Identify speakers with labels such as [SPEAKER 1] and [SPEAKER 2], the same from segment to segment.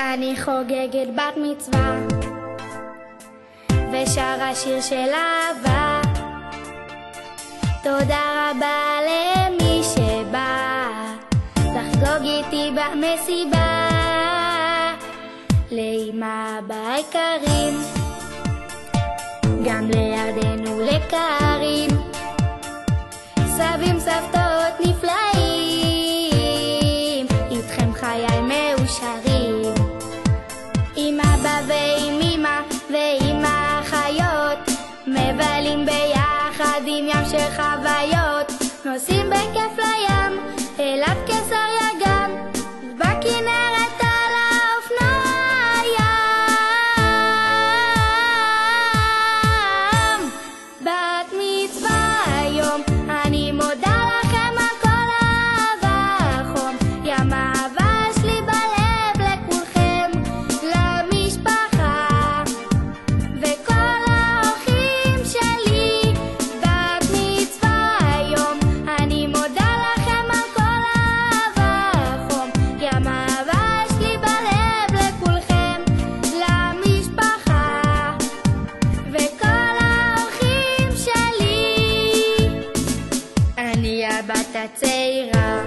[SPEAKER 1] אני חוגגת בת מצווה ושרה שיר של אהבה. תודה רבה למי שבא לחגוג איתי במסיבה, לאמא אבא היקרים, גם לירדן ולקרין, סבים סבתות נפלאים, איתכם חיי מאושרים, עם אבא ועם אמא ועם האחיות, מבלים ביחד עם ים של חוויות, נוסעים בכיף לים אליו קיסר יגן, בכנרת על האופנוע ים. בת מצווה היום, אני מודה לכם על כל האהבה החום, ים האהבה שלי בלב לכולכם, למשפחה וכל האורחים שלי. בת מצווה היום, אני מודה לכם על כל האהבה החום, ים האהבה שלי בלב לכולכם, למשפחה וכל האורחים שלי. אני הבת הצעירה,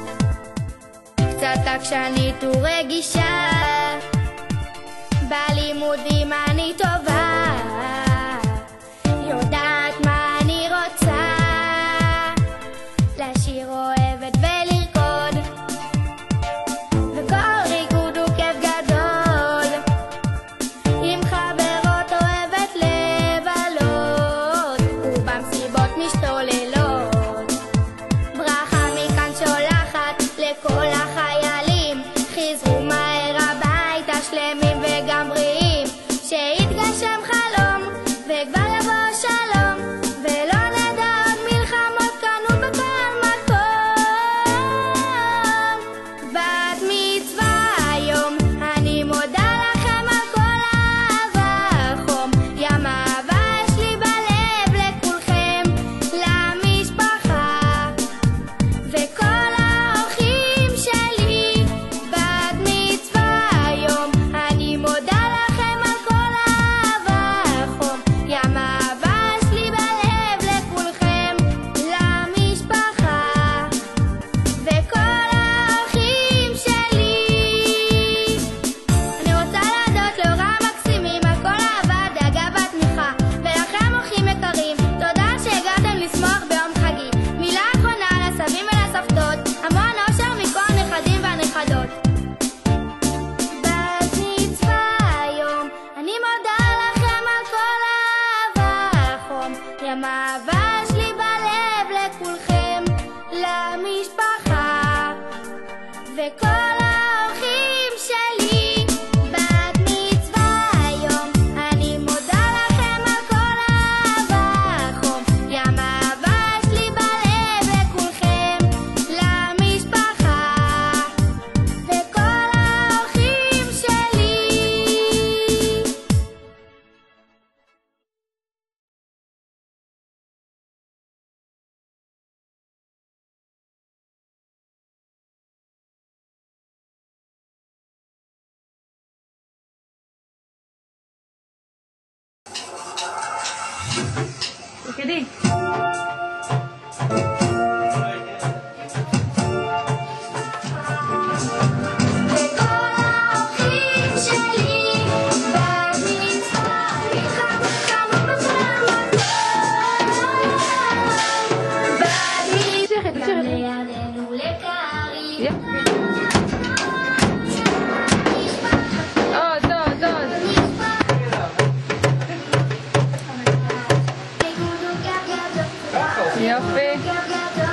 [SPEAKER 1] קצת עקשנית ורגישה, בלימודים אני טובה, יודעת מה אני רוצה, לשיר אוהבת ולרקוד, וכל ריקוד הוא כיף גדול, עם חברות אוהבת לבלות, ובמסיבות משתוללות. ברכה מכאן שולחת לכל החיילים, חזרו מהר הביתה שלמים וגם בריאים, שיתגשם חלום וכבר יבוא שלום, ולא נדע עוד מלחמות כאן ובכל מקום. בת מצווה היום, אני מודה לכם על כל האהבה החום, ים האהבה שלי בלב לכולכם, למשפחה וכל האורחים שלי. בת מצווה היום, אני מודה לכם על כל האהבה החום, ים האהבה שלי בלב לכולכם, למשפחה וכל האורחים שלי. אני רוצה להודות להוריי המקסימים על כל האהבה, הדאגה והתמיכה, ולכם אורחים יקרים, תודה שהגעתם לשמוח ביום חגי. מילה אחרונה לסבים ולסבתות, המון אושר מכל הנכדים והנכדות. בת מצווה היום, אני מודה לכם על כל האהבה החום, ים האהבה שלי בלב לכולכם, למשפחה וכל האורחים שלי. בת מצווה היום, אני מודה לכם על כל האהבה החום, ים האהבה שלי בלב לכולכם, למשפחה וכל האורחים שלי.
[SPEAKER 2] תקדי.
[SPEAKER 1] וכל האורחים שלי, בת מצווה איתכם כמה בכל מקום. בת מצווה גם לירדן ולקרין,
[SPEAKER 2] עוד.
[SPEAKER 1] ריקוד הוא כיף גדול,
[SPEAKER 2] יופי.
[SPEAKER 1] כיף גדול.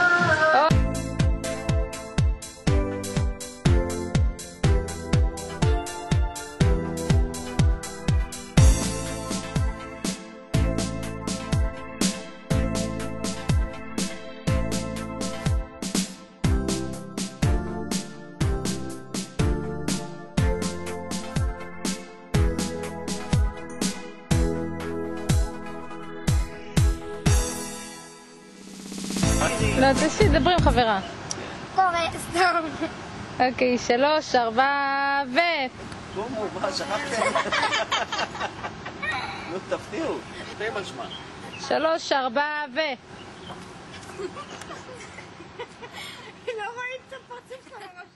[SPEAKER 2] לא, תשאי, דברי עם חברה.
[SPEAKER 1] קורא, סתם.
[SPEAKER 2] אוקיי, 3, 4 ו...
[SPEAKER 3] קומו, מה, שכחתי. נו, תפתיעו. תפתיעו על שמה.
[SPEAKER 2] 3, 4 ו...
[SPEAKER 1] לא רואים את הפרצוף שלו.